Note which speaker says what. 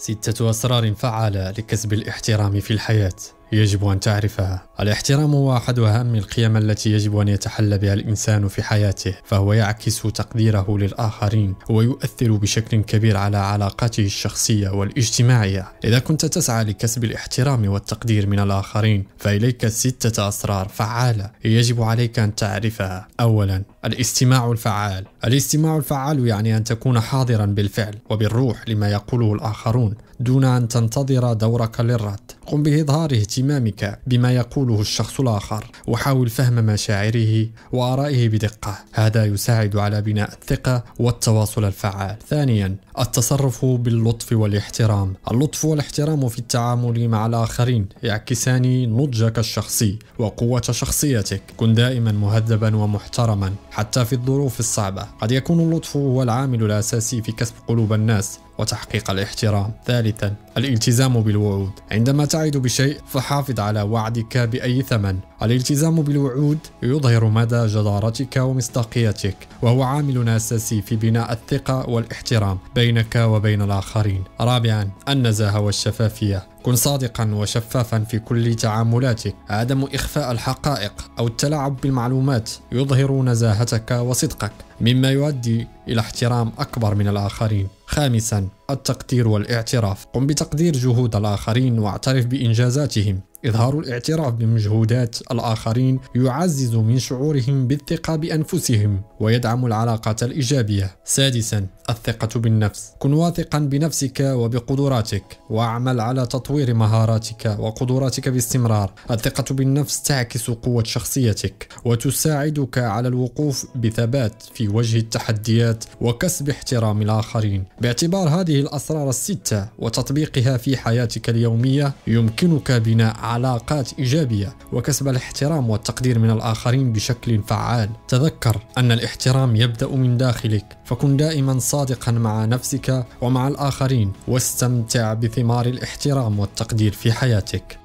Speaker 1: 6 أسرار فعالة لكسب الاحترام في الحياة يجب أن تعرفها. الاحترام هو أحد أهم القيم التي يجب أن يتحلى بها الإنسان في حياته، فهو يعكس تقديره للآخرين ويؤثر بشكل كبير على علاقاته الشخصية والاجتماعية. إذا كنت تسعى لكسب الاحترام والتقدير من الآخرين فإليك 6 أسرار فعالة يجب عليك أن تعرفها. أولا، الاستماع الفعال. الاستماع الفعال يعني أن تكون حاضرا بالفعل وبالروح لما يقوله الآخرون دون أن تنتظر دورك للرد. قم بإظهار اهتمامك بما يقوله الشخص الآخر وحاول فهم مشاعره وآرائه بدقة، هذا يساعد على بناء الثقة والتواصل الفعال. ثانيا، التصرف باللطف والاحترام. اللطف والاحترام في التعامل مع الآخرين يعكسان نضجك الشخصي وقوة شخصيتك. كن دائما مهذبا ومحترما حتى في الظروف الصعبة. قد يكون اللطف هو العامل الأساسي في كسب قلوب الناس وتحقيق الاحترام. ثالثا، الالتزام بالوعود. عندما تعد بشيء فحافظ على وعدك بأي ثمن. الالتزام بالوعود يظهر مدى جدارتك ومصداقيتك، وهو عامل أساسي في بناء الثقة والاحترام بينك وبين الآخرين. رابعا، النزاهة والشفافية. كن صادقا وشفافا في كل تعاملاتك. عدم إخفاء الحقائق أو التلاعب بالمعلومات يظهر نزاهتك وصدقك، مما يؤدي إلى احترام أكبر من الآخرين. خامسا، التقدير والاعتراف. قم بتقدير جهود الآخرين واعترف بإنجازاتهم. إظهار الاعتراف بمجهودات الآخرين يعزز من شعورهم بالثقة بأنفسهم ويدعم العلاقات الإيجابية. سادسا، الثقة بالنفس. كن واثقا بنفسك وبقدراتك واعمل على تطوير مهاراتك وقدراتك باستمرار. الثقة بالنفس تعكس قوة شخصيتك وتساعدك على الوقوف بثبات في وجه التحديات وكسب احترام الآخرين. باعتبار هذه الأسرار ال6 وتطبيقها في حياتك اليومية يمكنك بناء علاقات إيجابية وكسب الاحترام والتقدير من الآخرين بشكل فعال. تذكر أن الاحترام يبدأ من داخلك، فكن دائما صادقا مع نفسك ومع الآخرين واستمتع بثمار الاحترام والتقدير في حياتك.